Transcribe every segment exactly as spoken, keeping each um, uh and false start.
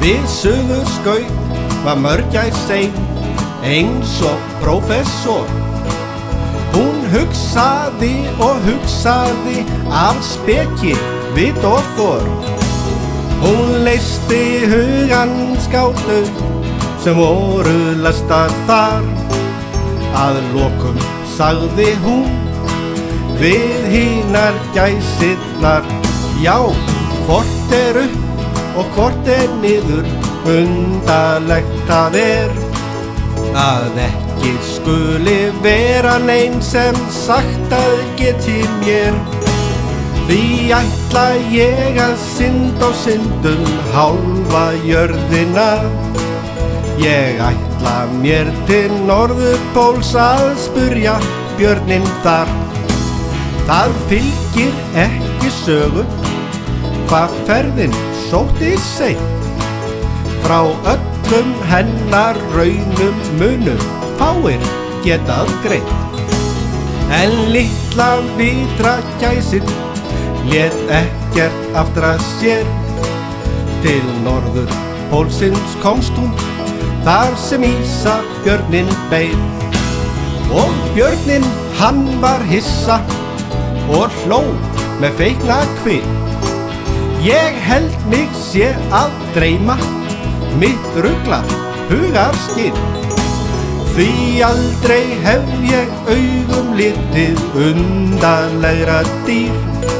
Við Suðurskaut var mörgæs ein, eins og prófessor. Hún hugsaði og hugsaði af speki, vit og þor. Hún leysti hugans gátu sem voru lestar þar. Að lokum sagði hún við hinar gæsirnar: já, hvort er upp og hvort er niður, undarlegt það er að ekki skuli vera nein sem sagt að geti mér. Því ætla ég að synda og syndum hálfa jörðina. Ég ætla mér til Norðurpóls að spurja björninn þar. Það fylgir ekki sögu hvað ferðin sótti seint. Frá öllum hennar raunum munum fáir getað greint. En litla vitra gæsin lét ekkert aftur að sér. Til Norðurpólsins komst hún þar sem ísabjörninn beið. Og björninn hann var hissa og hló með feikna kvið. Ég held mig sé að dreyma mitt ruglað hugarskinn. Því aldrei hef ég augum litið undarlegra dýr.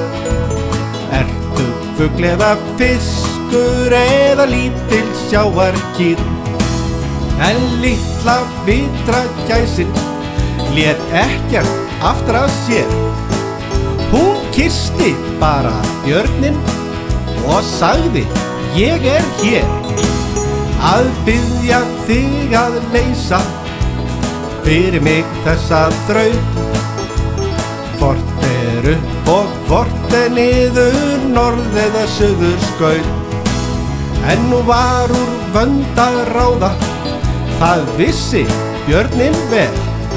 Ertu fugl eða fiskur eða lítil sjávarkýr? En litla vitra gæsin lét ekkert aftur að sér. Hún kyssti bara björninn og sagði: ég er hér að biðja þig að leysa fyrir mig þessa þraut. Hvort er upp og hvort er niður, norð eða suðurskaut. En nú var úr vönd að ráða, það vissi björninn vel.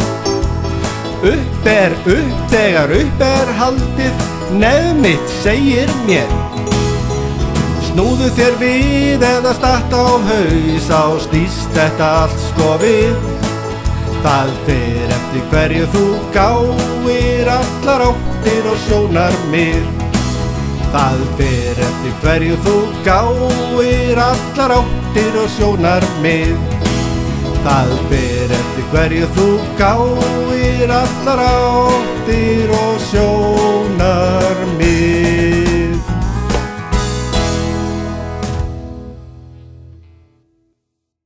Upp er upp þegar upp er haldið, nef mitt segir mér. Snúðu þér við eða statt á haus, á snýst þetta allt sko við. Það fer eftir hverju þú gáir, allar áttir og sjónarmið. Það fer eftir hverju þú gáir, allar áttir og sjónarmið. Það fer eftir hverju þú gáir, allar áttir og